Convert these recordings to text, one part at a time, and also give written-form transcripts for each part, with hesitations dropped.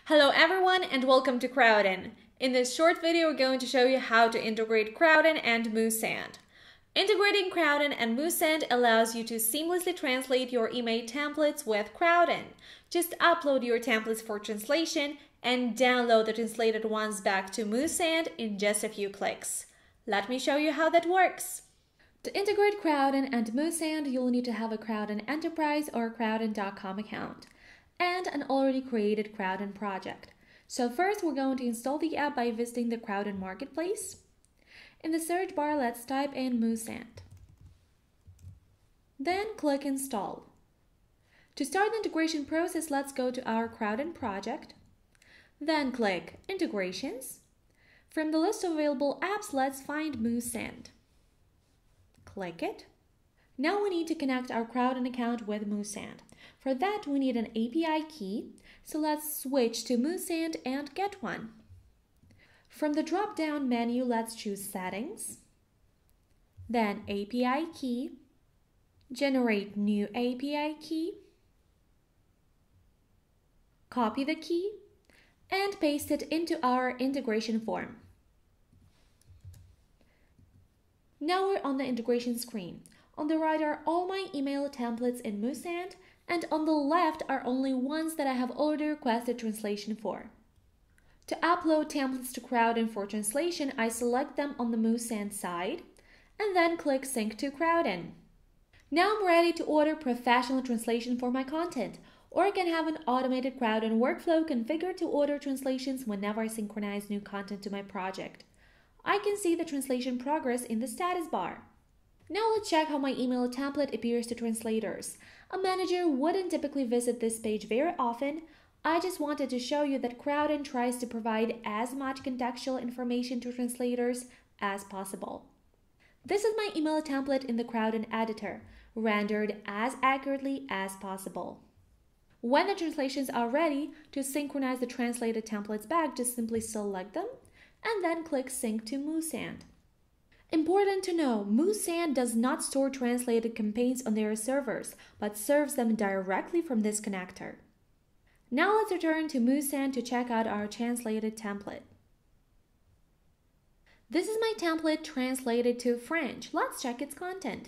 Hello everyone and welcome to Crowdin. In this short video, we're going to show you how to integrate Crowdin and Moosend. Integrating Crowdin and Moosend allows you to seamlessly translate your email templates with Crowdin. Just upload your templates for translation and download the translated ones back to Moosend in just a few clicks. Let me show you how that works. To integrate Crowdin and Moosend, you'll need to have a Crowdin Enterprise or Crowdin.com account and an already created Crowdin project. So first, we're going to install the app by visiting the Crowdin marketplace. In the search bar, let's type in Moosend. Then click Install. To start the integration process, let's go to our Crowdin project. Then click Integrations. From the list of available apps, let's find Moosend. Click it. Now we need to connect our Crowdin account with Moosend. For that, we need an API key, so let's switch to Moosend and get one. From the drop-down menu, let's choose Settings, then API key, generate new API key, copy the key, and paste it into our integration form. Now we're on the integration screen. On the right are all my email templates in Moosend, and on the left are only ones that I have already requested translation for. To upload templates to Crowdin for translation, I select them on the Moosend side, and then click Sync to Crowdin. Now I'm ready to order professional translation for my content, or I can have an automated Crowdin workflow configured to order translations whenever I synchronize new content to my project. I can see the translation progress in the status bar. Now let's check how my email template appears to translators. A manager wouldn't typically visit this page very often. I just wanted to show you that Crowdin tries to provide as much contextual information to translators as possible. This is my email template in the Crowdin editor, rendered as accurately as possible. When the translations are ready, to synchronize the translated templates back, just simply select them and then click Sync to Moosend. Important to know, Moosend does not store translated campaigns on their servers, but serves them directly from this connector. Now let's return to Moosend to check out our translated template. This is my template translated to French. Let's check its content.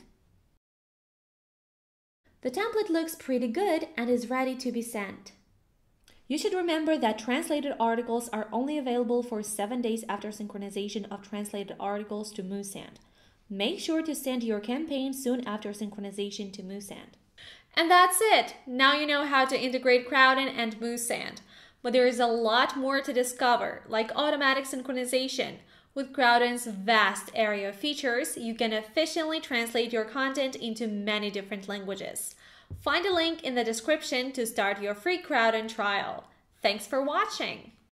The template looks pretty good and is ready to be sent. You should remember that translated articles are only available for 7 days after synchronization of translated articles to Moosend. Make sure to send your campaign soon after synchronization to Moosend. And that's it! Now you know how to integrate Crowdin and Moosend. But there is a lot more to discover, like automatic synchronization. With Crowdin's vast area of features, you can efficiently translate your content into many different languages. Find a link in the description to start your free Crowdin trial. Thanks for watching!